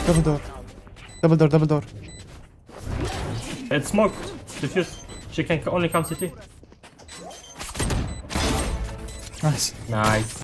Double door. Double door, double door. It's smoked. Diffuse. She can only come city. Nice. Nice.